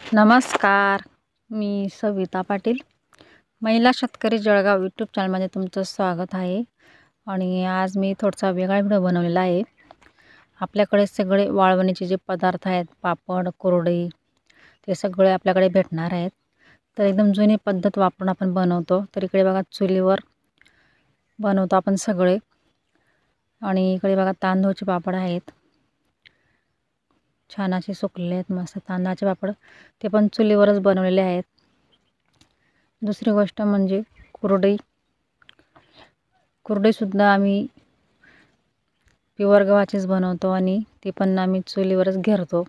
नमस्कार, मी सविता पाटील, महिला शेतकरी जळगाव यूट्यूब चॅनलमध्ये तुमचं स्वागत आहे। आणि आज मी थोडासा वेगळा व्हिडिओ बनवलेला आहे। आपल्याकडे सगळे वाळवणीचे जे पदार्थ आहेत, पापड, कुरडई, ते सगळे आपल्याकडे भेटणार आहेत। तर एकदम जुनी पद्धत वापरून आपण बनवतो। तर इकडे बघा चुलीवर बनवतो आपण सगळे। आणि इकडे बघा तांदूळचे पापड आहेत, छान असे सुकलेले आहेत, मस्त तांदळाचे पापड, ते पण चुलीवरच बनवलेले आहेत। दुसरी गोष्ट म्हणजे कुरडई सुद्धा आम्ही प्युअर गव्हाचीच बनवतो आणि ती पण आम्ही चुलीवरच घेरतो।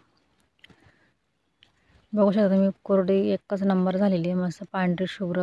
बघू शकता तुम्ही, कुरडई एकच नंबर झालेली आहे, मस्त पांढरी शुभ्र।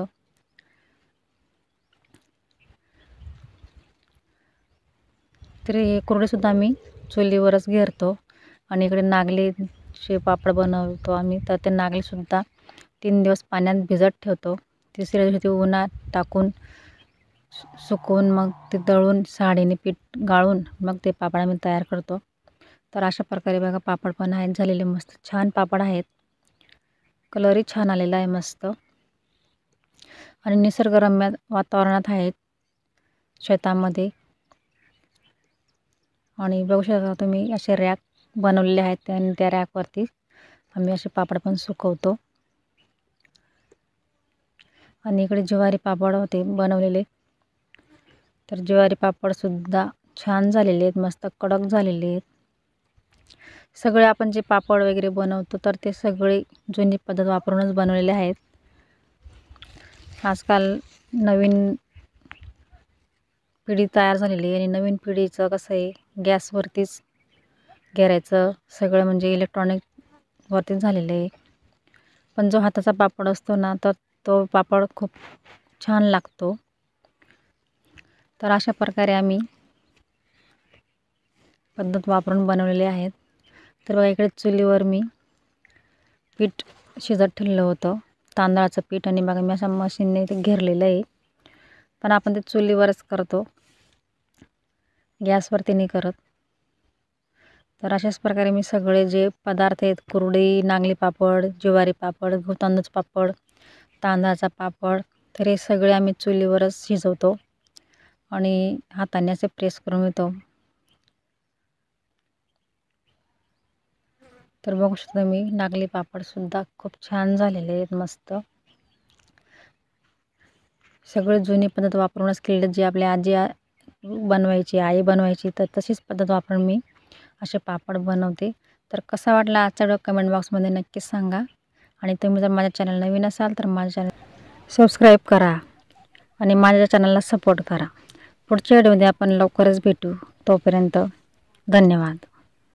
तर हे कुरडई सुद्धा आम्ही चुलीवरच घेरतो। आणि इकडे नागलीचे पापड बनवतो आम्ही। तर ते नागली सुद्धा 3 दिवस पाण्यात भिजत ठेवतो। तिसऱ्या दिवशी ते उन्हात टाकून सुकवून मग ते दळून साडीने पीठ गाळून मग ते पापड आम्ही तयार करतो। तर अशा प्रकारे बघा पापड पण आहेत झालेले, मस्त छान पापड आहेत, कलरही छान आलेला आहे मस्त। आणि निसर्गरम्य वातावरणात आहेत, शेतामध्ये। आणि बघू शकता तुम्ही, असे रॅक बनवलेले आहेत आणि त्या रॅकवरती आम्ही असे पापड पण सुकवतो। आणि इकडे ज्वारी पापड होते बनवलेले, तर ज्वारी पापड सुद्धा छान झालेले आहेत, मस्त कडक झालेले आहेत। सगळे आपण जे पापड वगैरे बनवतो तर ते सगळे जुनी पद्धत वापरूनच बनवलेले आहेत। आजकाल नवीन पिढी तयार झालेली आहे आणि नवीन पिढीचं कसं आहे, गॅसवरतीच घेरायचं सगळं, म्हणजे इलेक्ट्रॉनिकवरतीच झालेलं आहे। पण जो हाताचा पापड असतो ना, तर तो पापड खूप छान लागतो। तर अशा प्रकारे आम्ही पद्धत वापरून बनवलेले आहेत। तर बघा इकडे चुलीवर मी पीठ शिजत ठेवलं होतं, तांदळाचं पीठ, आणि बघा मी अशा मशीनने ते घेरलेलं आहे। पण आपण ते चुलीवरच करतो, गॅसवरती नाही करत। तर अशाच प्रकारे मी सगळे जे पदार्थ आहेत, कुरडई, नागली पापड, ज्वारी पापड, तांदूळचा पापड, तांदळाचा पापड, तर हे सगळे आम्ही चुलीवरच शिजवतो आणि हाताने असे प्रेस करून घेतो। तर बघू शकता मी, नागली पापड सुद्धा खूप छान झालेले आहेत, मस्त। सगळे जुनी पद्धत वापरूनच केलेले, जे आपल्या आजी बनवायची, आई बनवायची, तर तशीच पद्धत वापरून मी असे पापड बनवते। तर कसा वाटला आजचा व्हिडिओ कमेंट बॉक्समध्ये नक्कीच सांगा। आणि तुम्ही जर माझ्या चॅनल नवीन असाल तर माझ्या चॅनल सबस्क्राईब करा आणि माझ्या चॅनलला सपोर्ट करा। पुढच्या व्हिडिओमध्ये आपण लवकरच भेटू, तोपर्यंत धन्यवाद।